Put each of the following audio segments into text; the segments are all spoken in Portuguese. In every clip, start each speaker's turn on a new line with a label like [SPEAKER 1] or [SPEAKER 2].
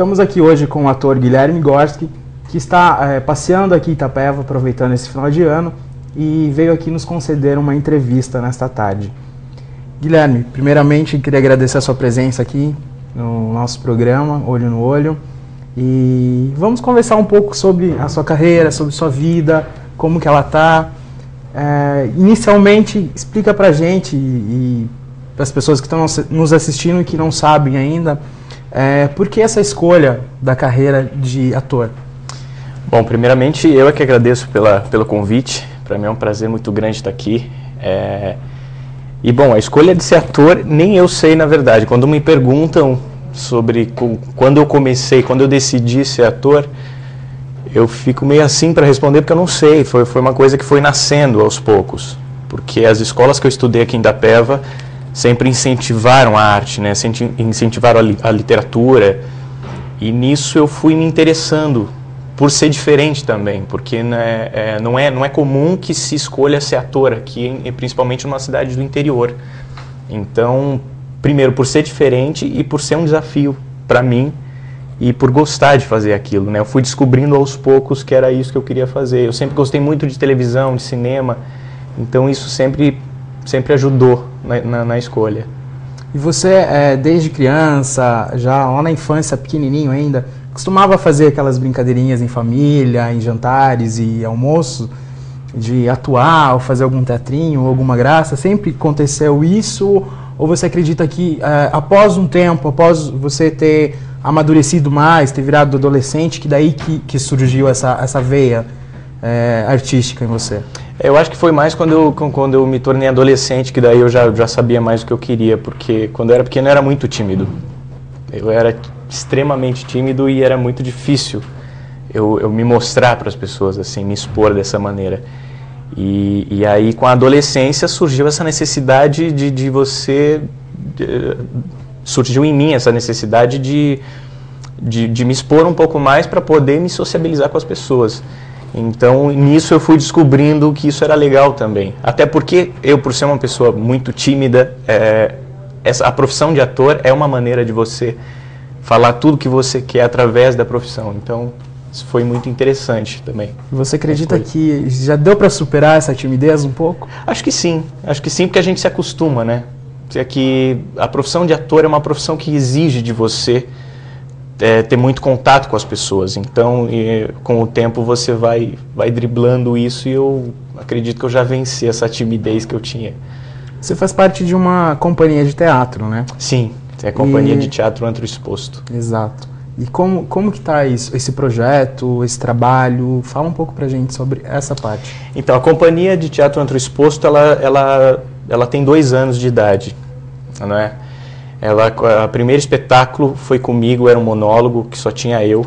[SPEAKER 1] Estamos aqui hoje com o ator Guilherme Gorski, que está passeando aqui em Itapeva, aproveitando esse final de ano, e veio aqui nos conceder uma entrevista nesta tarde. Guilherme, primeiramente queria agradecer a sua presença aqui no nosso programa, Olho no Olho, e vamos conversar um pouco sobre a sua carreira, sobre sua vida, como que ela está. Inicialmente, explica pra gente e para as pessoas que estão nos assistindo e que não sabem ainda, por que essa escolha da carreira de ator?
[SPEAKER 2] Bom, primeiramente eu é que agradeço pelo convite. Para mim é um prazer muito grande estar aqui. E bom, a escolha de ser ator nem eu sei, na verdade. Quando me perguntam sobre quando eu comecei, quando eu decidi ser ator, eu fico meio assim para responder porque eu não sei. Foi uma coisa que foi nascendo aos poucos. Porque as escolas que eu estudei aqui em Itapeva sempre incentivaram a arte, né? Incentivaram a literatura. E nisso eu fui me interessando por ser diferente também, porque não é comum que se escolha ser ator aqui, principalmente numa cidade do interior. Então, primeiro, por ser diferente e por ser um desafio para mim e por gostar de fazer aquilo, né? Eu fui descobrindo aos poucos que era isso que eu queria fazer. Eu sempre gostei muito de televisão, de cinema, então isso sempre ajudou na escolha.
[SPEAKER 1] E você, desde criança, já lá na infância, pequenininho ainda, costumava fazer aquelas brincadeirinhas em família, em jantares e almoço, de atuar ou fazer algum teatrinho ou alguma graça? Sempre aconteceu isso? Ou você acredita que após um tempo, após você ter amadurecido mais, ter virado adolescente, que daí que surgiu essa veia artística em você?
[SPEAKER 2] Eu acho que foi mais quando eu me tornei adolescente, que daí eu já sabia mais o que eu queria, porque quando eu era pequeno eu era muito tímido. Eu era extremamente tímido e era muito difícil eu me mostrar para as pessoas, assim, me expor dessa maneira. E aí, com a adolescência, surgiu essa necessidade de você... surgiu em mim essa necessidade de me expor um pouco mais para poder me sociabilizar com as pessoas. Então, nisso eu fui descobrindo que isso era legal também. Até porque eu, por ser uma pessoa muito tímida, a profissão de ator é uma maneira de você falar tudo que você quer através da profissão. Então, isso foi muito interessante também.
[SPEAKER 1] Você acredita que já deu para superar essa timidez um pouco?
[SPEAKER 2] Acho que sim, porque a gente se acostuma, né? É que a profissão de ator é uma profissão que exige de você ter muito contato com as pessoas. Então, com o tempo você vai driblando isso e eu acredito que eu já venci essa timidez que eu tinha.
[SPEAKER 1] Você faz parte de uma companhia de teatro, né?
[SPEAKER 2] Sim, é a Companhia de Teatro Antro Exposto.
[SPEAKER 1] Exato. E como que está esse projeto, esse trabalho? Fala um pouco pra gente sobre essa parte.
[SPEAKER 2] Então, a Companhia de Teatro Antro Exposto, ela tem 2 anos de idade, não é? O primeiro espetáculo foi comigo, era um monólogo que só tinha eu.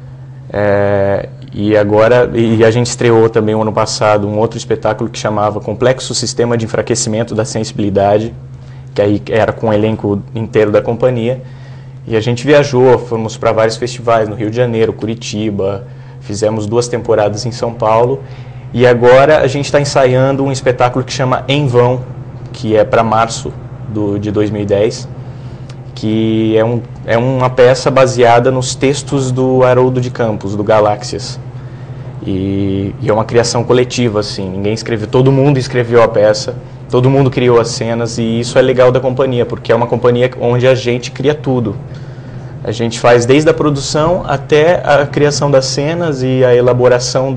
[SPEAKER 2] E a gente estreou também o ano passado um outro espetáculo que chamava Complexo Sistema de Enfraquecimento da Sensibilidade, que aí era com o elenco inteiro da companhia. E a gente viajou, fomos para vários festivais no Rio de Janeiro, Curitiba, fizemos 2 temporadas em São Paulo. E agora a gente está ensaiando um espetáculo que chama Em Vão, que é para março de 2010. Que é uma peça baseada nos textos do Haroldo de Campos, do Galáxias. E é uma criação coletiva, assim, ninguém escreveu, todo mundo escreveu a peça, todo mundo criou as cenas, e isso é legal da companhia, porque é uma companhia onde a gente cria tudo. A gente faz desde a produção até a criação das cenas e a elaboração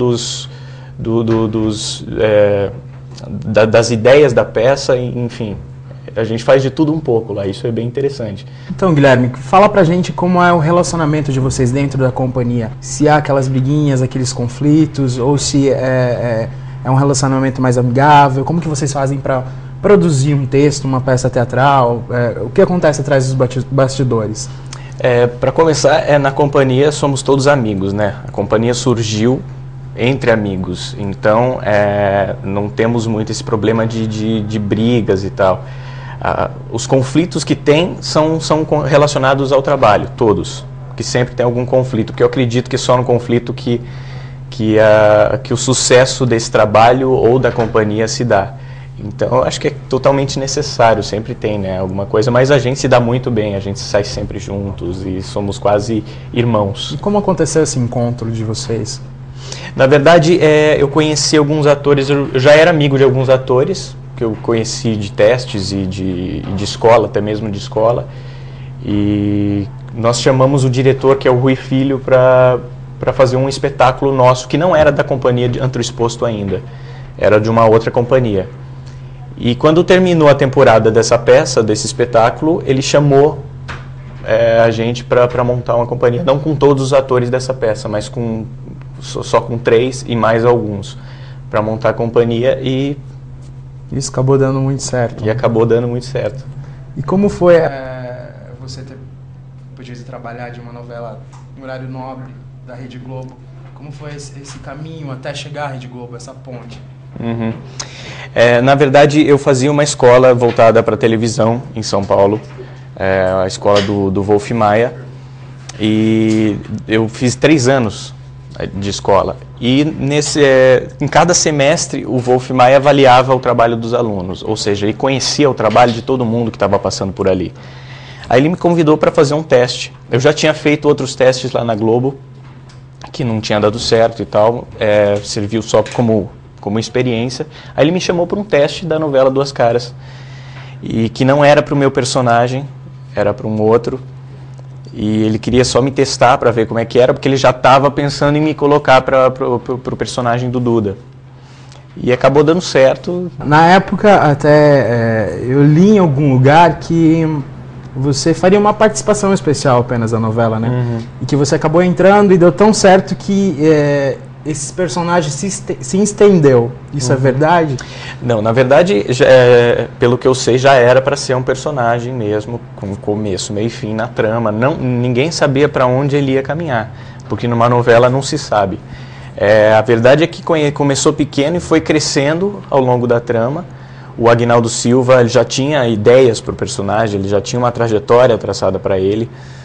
[SPEAKER 2] das ideias da peça, enfim. A gente faz de tudo um pouco lá, isso é bem interessante.
[SPEAKER 1] Então, Guilherme, fala pra gente como é o relacionamento de vocês dentro da companhia. Se há aquelas briguinhas, aqueles conflitos, ou se é um relacionamento mais amigável. Como que vocês fazem para produzir um texto, uma peça teatral? O que acontece atrás dos bastidores?
[SPEAKER 2] Para começar, na companhia somos todos amigos, né? A companhia surgiu entre amigos, então não temos muito esse problema de brigas e tal. Os conflitos que tem são relacionados ao trabalho, todos, que sempre tem algum conflito, porque eu acredito que é só no conflito que o sucesso desse trabalho ou da companhia se dá. Então, eu acho que é totalmente necessário, sempre tem, né, alguma coisa, mas a gente se dá muito bem, a gente sai sempre juntos e somos quase irmãos.
[SPEAKER 1] E como aconteceu esse encontro de vocês?
[SPEAKER 2] Na verdade, eu conheci alguns atores, eu já era amigo de alguns atores, que eu conheci de testes e de escola, até mesmo de escola, e nós chamamos o diretor, que é o Rui Filho, para fazer um espetáculo nosso, que não era da companhia de Antro Exposto ainda, era de uma outra companhia. E quando terminou a temporada dessa peça, desse espetáculo, ele chamou a gente para montar uma companhia, não com todos os atores dessa peça, mas só com 3 e mais alguns, para montar a companhia, e
[SPEAKER 1] isso acabou dando muito certo.
[SPEAKER 2] E acabou dando muito certo.
[SPEAKER 1] E como foi você ter podido trabalhar de uma novela no horário nobre da Rede Globo? Como foi esse caminho até chegar à Rede Globo, essa ponte?
[SPEAKER 2] Uhum. Na verdade, eu fazia uma escola voltada para televisão em São Paulo, a escola do Wolf Maia, e eu fiz 3 anos de escola. E em cada semestre o Wolf Maia avaliava o trabalho dos alunos, ou seja, ele conhecia o trabalho de todo mundo que estava passando por ali. Aí ele me convidou para fazer um teste. Eu já tinha feito outros testes lá na Globo, que não tinha dado certo e tal, serviu só como experiência. Aí ele me chamou para um teste da novela Duas Caras, e que não era para o meu personagem, era para um outro, e ele queria só me testar para ver como é que era, porque ele já estava pensando em me colocar para o personagem do Duda. E acabou dando certo.
[SPEAKER 1] Na época, até eu li em algum lugar que você faria uma participação especial apenas da novela, né?
[SPEAKER 2] Uhum.
[SPEAKER 1] E que você acabou entrando e deu tão certo que esses personagens se estendeu. Isso é verdade?
[SPEAKER 2] Não, na verdade, pelo que eu sei, já era para ser um personagem mesmo, com começo, meio e fim na trama. Ninguém sabia para onde ele ia caminhar, porque numa novela não se sabe. A verdade é que começou pequeno e foi crescendo ao longo da trama. O Aguinaldo Silva, ele já tinha ideias para o personagem, ele já tinha uma trajetória traçada para ele,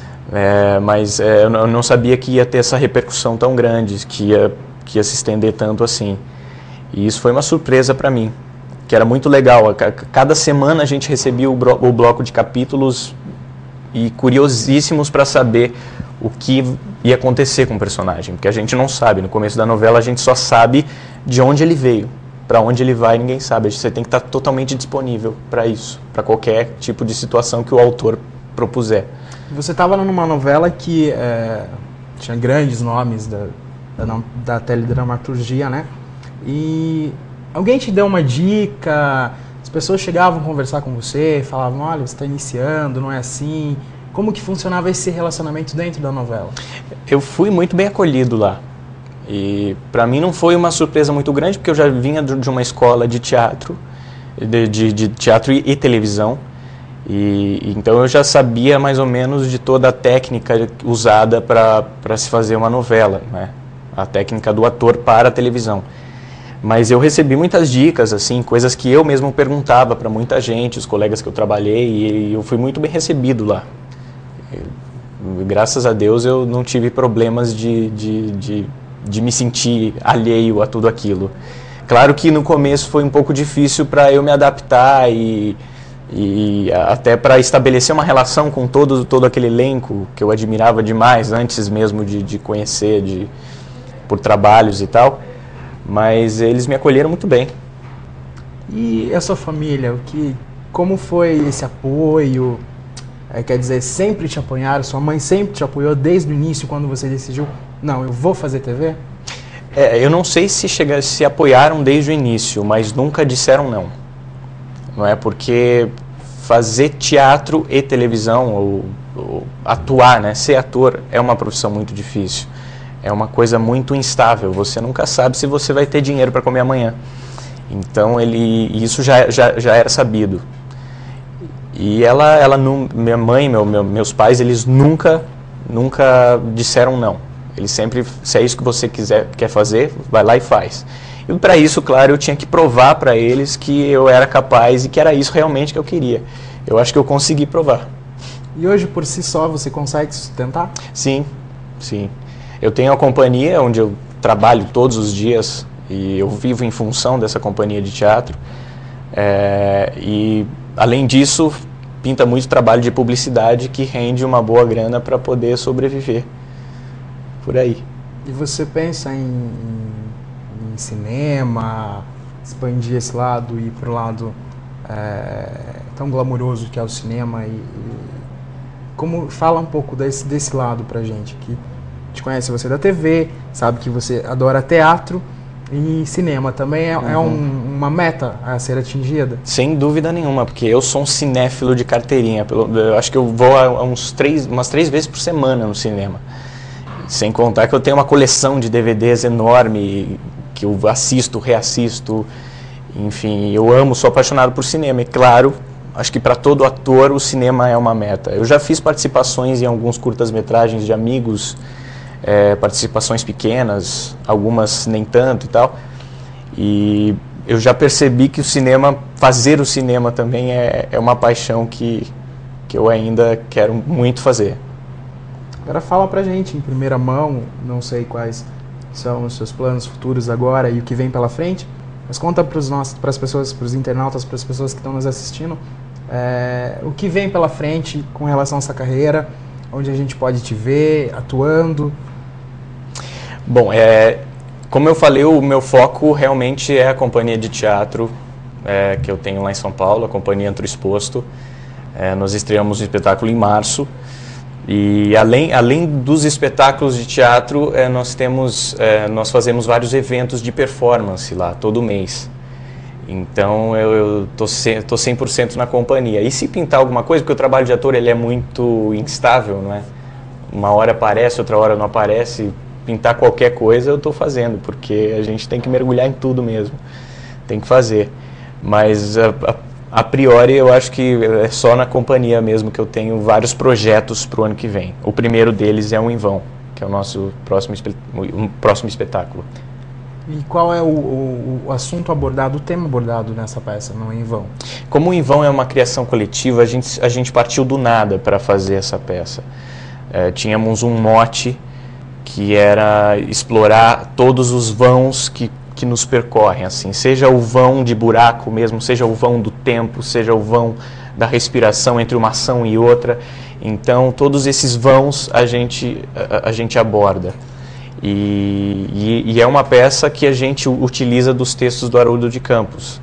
[SPEAKER 2] mas eu não sabia que ia ter essa repercussão tão grande, que ia se estender tanto assim. E isso foi uma surpresa para mim, que era muito legal. Cada semana a gente recebia o bloco de capítulos e curiosíssimos para saber o que ia acontecer com o personagem, porque a gente não sabe. No começo da novela a gente só sabe de onde ele veio, para onde ele vai ninguém sabe. Você tem que estar totalmente disponível para isso, para qualquer tipo de situação que o autor propuser.
[SPEAKER 1] Você estava numa novela que tinha grandes nomes da teledramaturgia, né? E alguém te deu uma dica? As pessoas chegavam a conversar com você, falavam, olha, você está iniciando, não é assim. Como que funcionava esse relacionamento dentro da novela?
[SPEAKER 2] Eu fui muito bem acolhido lá. E para mim não foi uma surpresa muito grande, porque eu já vinha de uma escola de teatro, de teatro e televisão. Então eu já sabia mais ou menos de toda a técnica usada para se fazer uma novela, né? A técnica do ator para a televisão. Mas eu recebi muitas dicas, assim, coisas que eu mesmo perguntava para muita gente, os colegas que eu trabalhei, e eu fui muito bem recebido lá. Graças a Deus eu não tive problemas de me sentir alheio a tudo aquilo. Claro que no começo foi um pouco difícil para eu me adaptar e até para estabelecer uma relação com todo aquele elenco que eu admirava demais antes mesmo de conhecer, por trabalhos e tal, mas eles me acolheram muito bem.
[SPEAKER 1] E a sua família, como foi esse apoio? Quer dizer, sempre te apoiaram? Sua mãe sempre te apoiou desde o início, quando você decidiu, não, eu vou fazer TV?
[SPEAKER 2] Eu não sei se apoiaram desde o início, mas nunca disseram não. Não é porque fazer teatro e televisão, ou atuar, né, ser ator, é uma profissão muito difícil. É uma coisa muito instável. Você nunca sabe se você vai ter dinheiro para comer amanhã. Então isso já era sabido. E minha mãe, meus pais, eles nunca disseram não. Eles sempre, se é isso que você quer fazer, vai lá e faz. E para isso, claro, eu tinha que provar para eles que eu era capaz e que era isso realmente que eu queria. Eu acho que eu consegui provar.
[SPEAKER 1] E hoje, por si só, você consegue sustentar?
[SPEAKER 2] Sim, sim. Eu tenho uma companhia onde eu trabalho todos os dias e eu vivo em função dessa companhia de teatro, E, além disso, pinta muito trabalho de publicidade que rende uma boa grana para poder sobreviver por aí.
[SPEAKER 1] E você pensa em cinema, expandir esse lado e ir para o lado tão glamouroso que é o cinema como fala um pouco desse lado pra gente, que te conhece você da TV, sabe que você adora teatro e cinema também é uma meta a ser atingida?
[SPEAKER 2] Sem dúvida nenhuma, porque eu sou um cinéfilo de carteirinha. Eu acho que eu vou umas 3 vezes por semana no cinema. Sem contar que eu tenho uma coleção de DVDs enorme, que eu assisto, reassisto, enfim, eu amo, sou apaixonado por cinema. E claro, acho que para todo ator o cinema é uma meta. Eu já fiz participações em alguns curtas-metragens de amigos, participações pequenas, algumas nem tanto e tal. E eu já percebi que fazer o cinema também é uma paixão que eu ainda quero muito fazer.
[SPEAKER 1] Agora fala pra gente em primeira mão, não sei quais são os seus planos futuros agora e o que vem pela frente, mas conta para as pessoas, para os internautas, para as pessoas que estão nos assistindo, o que vem pela frente com relação a essa carreira, onde a gente pode te ver atuando.
[SPEAKER 2] Bom, como eu falei, o meu foco realmente é a companhia de teatro que eu tenho lá em São Paulo, a Companhia Antro Exposto. Nós estreamos o espetáculo em março. E além dos espetáculos de teatro, nós fazemos vários eventos de performance lá, todo mês. Então eu tô 100% na companhia. E se pintar alguma coisa, porque o trabalho de ator ele é muito instável, não é? Uma hora aparece, outra hora não aparece. Pintar qualquer coisa eu estou fazendo, porque a gente tem que mergulhar em tudo mesmo. Tem que fazer. Mas a priori eu acho que é só na companhia mesmo que eu tenho vários projetos para o ano que vem. O primeiro deles é o Em Vão, que é o nosso próximo espetáculo.
[SPEAKER 1] E qual é o assunto abordado, o tema abordado nessa peça, no Em Vão?
[SPEAKER 2] Como o Em Vão é uma criação coletiva, a gente partiu do nada para fazer essa peça. Tínhamos um mote que era explorar todos os vãos que nos percorrem, assim, seja o vão de buraco mesmo, seja o vão do tempo, seja o vão da respiração entre uma ação e outra. Então, todos esses vãos a gente aborda. E é uma peça que a gente utiliza dos textos do Haroldo de Campos.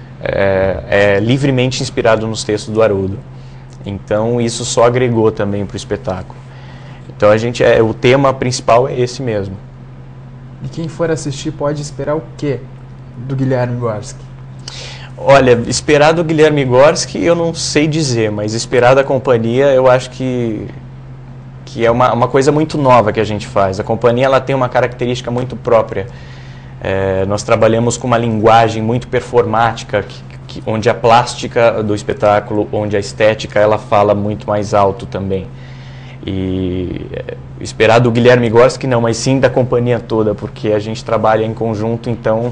[SPEAKER 2] É livremente inspirado nos textos do Haroldo. Então, isso só agregou também para o espetáculo. Então, o tema principal é esse mesmo.
[SPEAKER 1] E quem for assistir pode esperar o quê do Guilherme Gorski?
[SPEAKER 2] Olha, esperar do Guilherme Gorski eu não sei dizer, mas esperar da companhia eu acho que é uma coisa muito nova que a gente faz. A companhia ela tem uma característica muito própria. Nós trabalhamos com uma linguagem muito performática, onde a plástica do espetáculo, onde a estética, ela fala muito mais alto também. E esperar do Guilherme Gorski não, mas sim da companhia toda, porque a gente trabalha em conjunto, então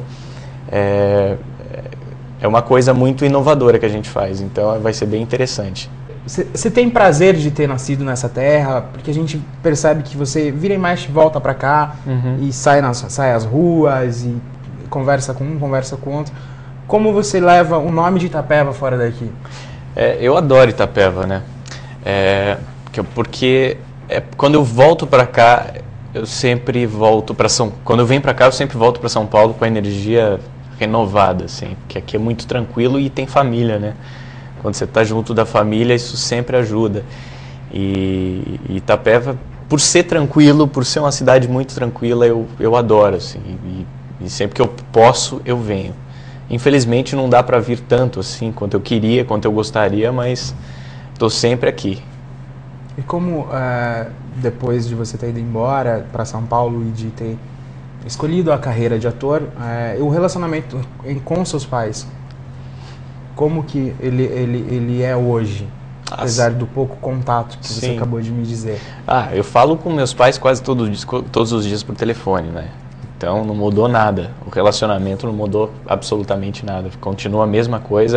[SPEAKER 2] é uma coisa muito inovadora que a gente faz, então vai ser bem interessante.
[SPEAKER 1] Você tem prazer de ter nascido nessa terra? Porque a gente percebe que você vira e mexe, volta pra cá, e sai às ruas e conversa com um, conversa com outro. Como você leva o nome de Itapeva fora daqui?
[SPEAKER 2] Eu adoro Itapeva, né? Porque quando eu volto para cá, eu sempre volto para quando eu venho para cá, eu sempre volto para São Paulo com a energia renovada, assim, porque aqui é muito tranquilo e tem família, né? Quando você está junto da família, isso sempre ajuda. E Itapeva, por ser tranquilo, por ser uma cidade muito tranquila, eu adoro, assim, e sempre que eu posso, eu venho. Infelizmente não dá para vir tanto assim quanto eu queria, quanto eu gostaria, mas estou sempre aqui.
[SPEAKER 1] E como, depois de você ter ido embora para São Paulo e de ter escolhido a carreira de ator, o relacionamento com seus pais, como que ele é hoje, apesar do pouco contato que você acabou de me dizer?
[SPEAKER 2] Eu falo com meus pais quase todos os dias por telefone, né? Então não mudou nada, o relacionamento não mudou absolutamente nada, continua a mesma coisa.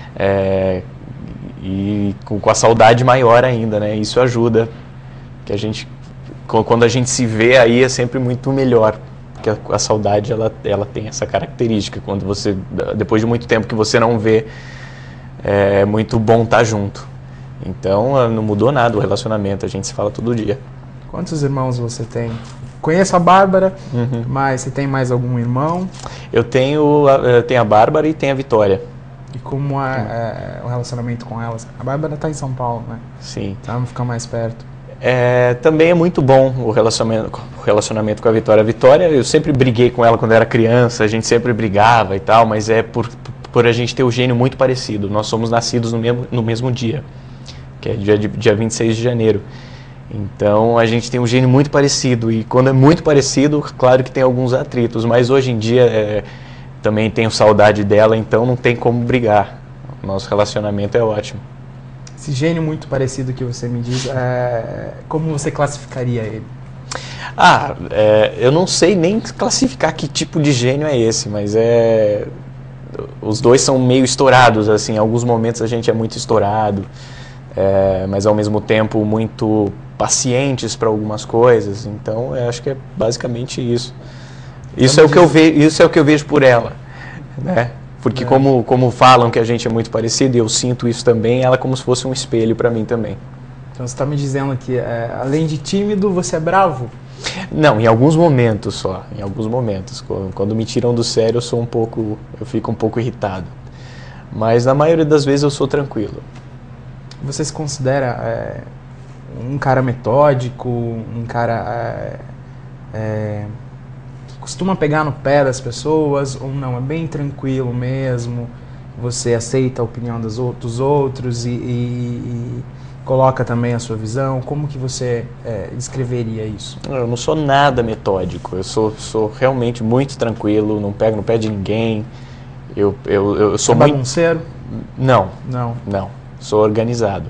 [SPEAKER 2] E com a saudade maior ainda, né? Isso ajuda, que quando a gente se vê aí é sempre muito melhor, porque que a saudade ela tem essa característica. Quando você, depois de muito tempo que você não vê, é muito bom estar junto. Então não mudou nada o relacionamento, a gente se fala todo dia.
[SPEAKER 1] Quantos irmãos você tem? Conheço a Bárbara, mas você tem mais algum irmão?
[SPEAKER 2] Eu tenho a Bárbara e tenho a Vitória.
[SPEAKER 1] E como é o relacionamento com elas? A Bárbara está em São Paulo, né?
[SPEAKER 2] Sim.
[SPEAKER 1] Então vamos ficar mais perto.
[SPEAKER 2] Também é muito bom o relacionamento com a Vitória. A Vitória, eu sempre briguei com ela quando era criança, a gente sempre brigava e tal, mas é por a gente ter o gênio muito parecido. Nós somos nascidos no mesmo dia, que é dia 26 de janeiro. Então a gente tem um gênio muito parecido, e quando é muito parecido, claro que tem alguns atritos, mas hoje em dia também tenho saudade dela, então não tem como brigar. O nosso relacionamento é ótimo.
[SPEAKER 1] Esse gênio muito parecido que você me diz, como você classificaria ele?
[SPEAKER 2] Eu não sei nem classificar que tipo de gênio é esse, mas os dois são meio estourados, assim, em alguns momentos a gente é muito estourado, mas ao mesmo tempo muito pacientes para algumas coisas, então eu acho que é basicamente isso. Isso é o que eu vejo por ela, né? Porque como falam que a gente é muito parecido, e eu sinto isso também, ela é como se fosse um espelho para mim também.
[SPEAKER 1] Então você está me dizendo que, além de tímido, você é bravo?
[SPEAKER 2] Não, em alguns momentos só, em alguns momentos. Quando me tiram do sério, eu fico um pouco irritado. Mas na maioria das vezes eu sou tranquilo.
[SPEAKER 1] Você se considera um cara metódico, um cara que costuma pegar no pé das pessoas, ou não, é bem tranquilo mesmo, você aceita a opinião dos outros e coloca também a sua visão? Como que você descreveria isso?
[SPEAKER 2] Eu não sou nada metódico, eu sou realmente muito tranquilo, não pego no pé de ninguém. Eu sou muito...
[SPEAKER 1] bagunceiro?
[SPEAKER 2] Não, sou organizado.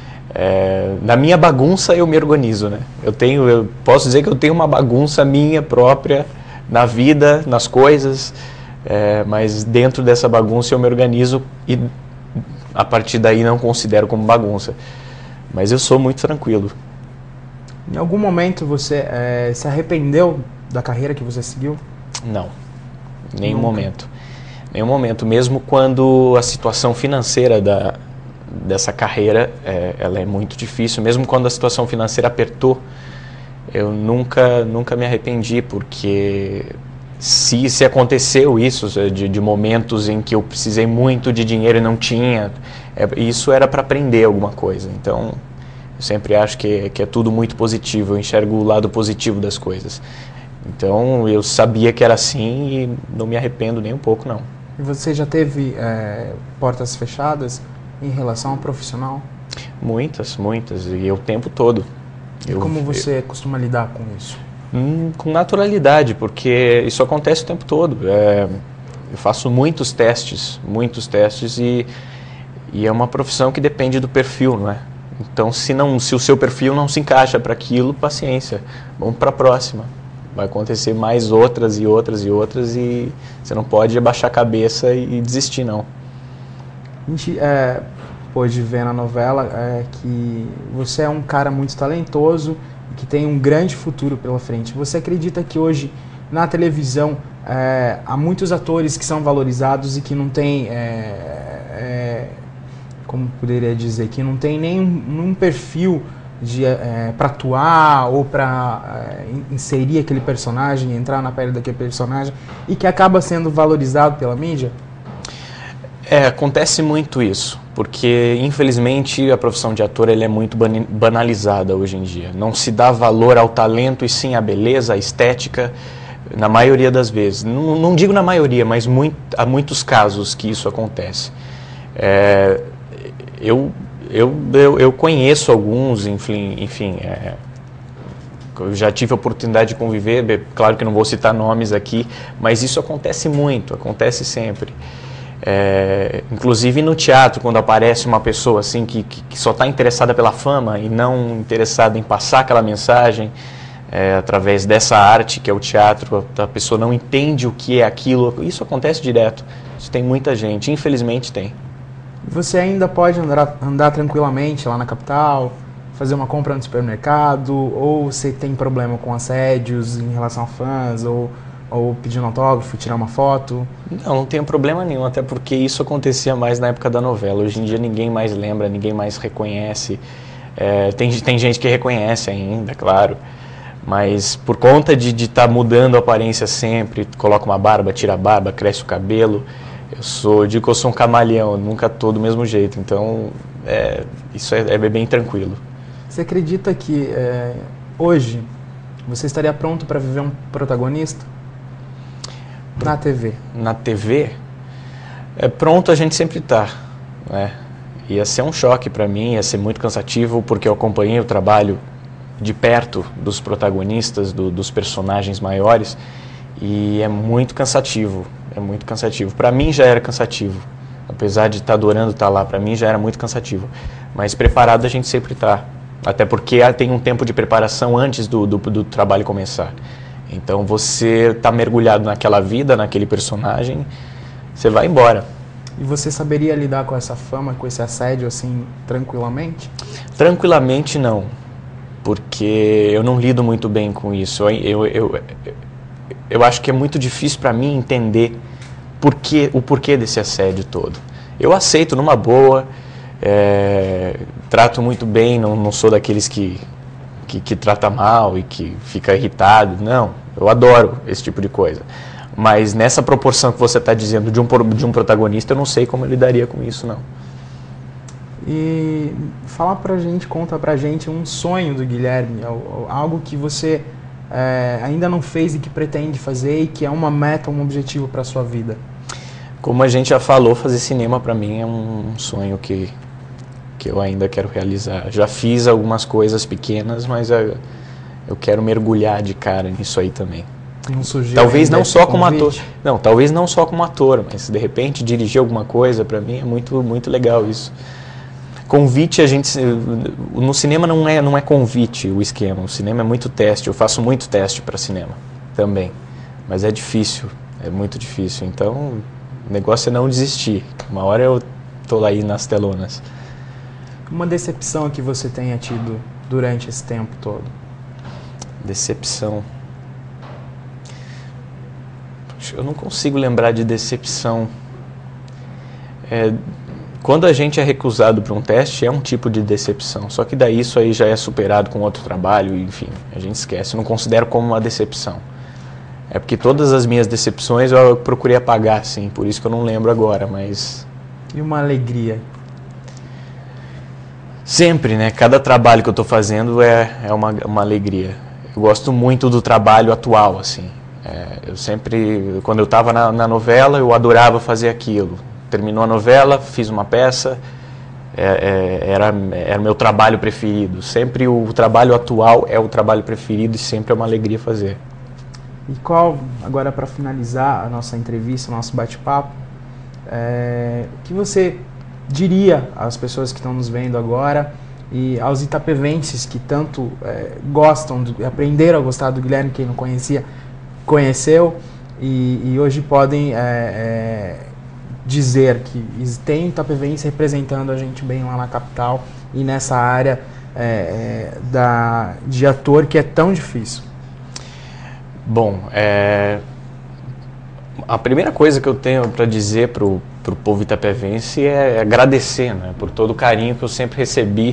[SPEAKER 2] Na minha bagunça eu me organizo, né? Eu posso dizer que eu tenho uma bagunça minha própria na vida, nas coisas, mas dentro dessa bagunça eu me organizo e a partir daí não considero como bagunça. Mas eu sou muito tranquilo.
[SPEAKER 1] Em algum momento você se arrependeu da carreira que você seguiu?
[SPEAKER 2] Não, nenhum momento. Nenhum momento, mesmo quando a situação financeira dessa carreira ela é muito difícil, mesmo quando a situação financeira apertou, eu nunca me arrependi, porque se aconteceu isso, de momentos em que eu precisei muito de dinheiro e não tinha, isso era para aprender alguma coisa. Então, eu sempre acho que é tudo muito positivo, eu enxergo o lado positivo das coisas. Então, eu sabia que era assim e não me arrependo nem um pouco, não.
[SPEAKER 1] E você já teve portas fechadas em relação ao profissional?
[SPEAKER 2] Muitas, e o tempo todo.
[SPEAKER 1] E como você costuma lidar com isso?
[SPEAKER 2] Com naturalidade, porque isso acontece o tempo todo. Eu faço muitos testes e é uma profissão que depende do perfil, não é? Então, se o seu perfil não se encaixa para aquilo, paciência, vamos para a próxima. Vai acontecer mais outras e você não pode abaixar a cabeça e desistir, não.
[SPEAKER 1] A gente pôde ver na novela que você é um cara muito talentoso e que tem um grande futuro pela frente. Você acredita que hoje, na televisão, há muitos atores que são valorizados e que não têm, como poderia dizer, que não tem nenhum perfil para atuar ou para inserir aquele personagem, entrar na pele daquele personagem, e que acaba sendo valorizado pela mídia?
[SPEAKER 2] Acontece muito isso, porque infelizmente a profissão de ator é muito banalizada hoje em dia. Não se dá valor ao talento e sim à beleza, à estética, na maioria das vezes. Não digo na maioria, mas há muitos casos que isso acontece. Eu conheço alguns, enfim, eu já tive a oportunidade de conviver, claro que não vou citar nomes aqui, mas isso acontece muito, acontece sempre. Inclusive no teatro, quando aparece uma pessoa assim que só está interessada pela fama e não interessada em passar aquela mensagem através dessa arte que é o teatro, a pessoa não entende o que é aquilo, isso acontece direto, isso tem muita gente, infelizmente tem.
[SPEAKER 1] Você ainda pode andar tranquilamente lá na capital, fazer uma compra no supermercado, ou você tem problema com assédios em relação a fãs, ou ou pedir um autógrafo, tirar uma foto?
[SPEAKER 2] Não tenho problema nenhum, até porque isso acontecia mais na época da novela. Hoje em dia ninguém mais lembra, ninguém mais reconhece. Tem gente que reconhece ainda, claro, mas por conta de estar mudando a aparência sempre, coloca uma barba, tira a barba, cresce o cabelo, eu digo que eu sou um camaleão, nunca estou do mesmo jeito, então isso é bem tranquilo.
[SPEAKER 1] Você acredita que hoje você estaria pronto para viver um protagonista na TV? Na TV?
[SPEAKER 2] Pronto a gente sempre está, né? Ia ser um choque para mim, ia ser muito cansativo, porque eu acompanhei o trabalho de perto dos protagonistas, dos personagens maiores, e é muito cansativo, Para mim já era cansativo, apesar de estar adorando estar lá, para mim já era muito cansativo, mas preparado a gente sempre está, até porque tem um tempo de preparação antes do trabalho começar. Então você está mergulhado naquela vida, naquele personagem, você vai embora.
[SPEAKER 1] E você saberia lidar com essa fama, com esse assédio, assim, tranquilamente?
[SPEAKER 2] Tranquilamente não, porque eu não lido muito bem com isso. Eu acho que é muito difícil para mim entender o porquê desse assédio todo. Eu aceito numa boa, trato muito bem, não sou daqueles que trata mal e que fica irritado. Não, eu adoro esse tipo de coisa. Mas nessa proporção que você está dizendo de um protagonista, eu não sei como eu lidaria com isso, não.
[SPEAKER 1] E conta pra gente um sonho do Guilherme, algo que você ainda não fez e que pretende fazer e que é uma meta, um objetivo para a sua vida.
[SPEAKER 2] Como a gente já falou, fazer cinema para mim é um sonho que eu ainda quero realizar. Já fiz algumas coisas pequenas, mas eu quero mergulhar de cara nisso aí também. Talvez não só como ator. Não, talvez não só como ator, mas de repente dirigir alguma coisa para mim é muito muito legal isso. Convite no cinema não é convite o esquema. O cinema é muito teste. Eu faço muito teste para cinema também, mas é difícil, é muito difícil. Então o negócio é não desistir. Uma hora eu tô lá aí nas telonas.
[SPEAKER 1] Uma decepção que você tenha tido durante esse tempo todo?
[SPEAKER 2] Decepção. Eu não consigo lembrar de decepção. Quando a gente é recusado para um teste, é um tipo de decepção. Só que daí isso aí já é superado com outro trabalho, enfim, a gente esquece. Eu não considero como uma decepção. É porque todas as minhas decepções eu procurei apagar, sim, por isso que eu não lembro agora, mas...
[SPEAKER 1] E uma alegria?
[SPEAKER 2] Sempre, né? Cada trabalho que eu estou fazendo é uma alegria. Eu gosto muito do trabalho atual, assim. Eu sempre, quando eu estava na novela, eu adorava fazer aquilo. Terminou a novela, fiz uma peça, era meu trabalho preferido. Sempre o trabalho atual é o trabalho preferido e sempre é uma alegria fazer.
[SPEAKER 1] E qual, agora para finalizar a nossa entrevista, o nosso bate-papo, o que você diria às pessoas que estão nos vendo agora e aos itapevenses que tanto gostam, aprenderam a gostar do Guilherme, quem não conhecia, conheceu, e hoje podem dizer que tem itapevense representando a gente bem lá na capital e nessa área de ator que é tão difícil?
[SPEAKER 2] Bom, a primeira coisa que eu tenho para dizer para o povo itapevense é agradecer, né, por todo o carinho que eu sempre recebi,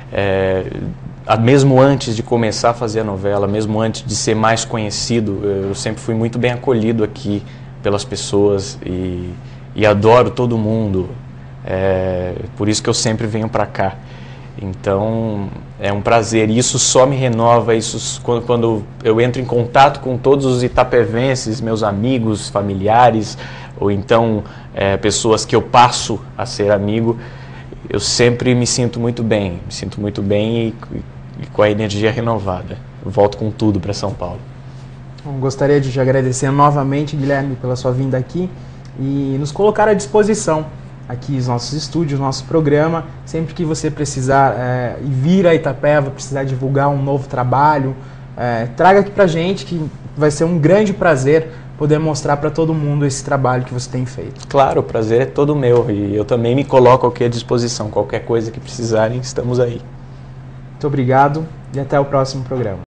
[SPEAKER 2] mesmo antes de começar a fazer a novela, mesmo antes de ser mais conhecido. Eu sempre fui muito bem acolhido aqui pelas pessoas e adoro todo mundo, por isso que eu sempre venho para cá. Então é um prazer, e isso só me renova, quando eu entro em contato com todos os itapevenses, meus amigos, familiares, ou então pessoas que eu passo a ser amigo, eu sempre me sinto muito bem e com a energia renovada. Eu volto com tudo para São Paulo.
[SPEAKER 1] Bom, gostaria de te agradecer novamente, Guilherme, pela sua vinda aqui e nos colocar à disposição aqui os nossos estúdios, nosso programa. Sempre que você precisar vir a Itapeva, precisar divulgar um novo trabalho, traga aqui pra gente, que vai ser um grande prazer poder mostrar para todo mundo esse trabalho que você tem feito.
[SPEAKER 2] Claro, o prazer é todo meu e eu também me coloco aqui à disposição. Qualquer coisa que precisarem, estamos aí.
[SPEAKER 1] Muito obrigado e até o próximo programa.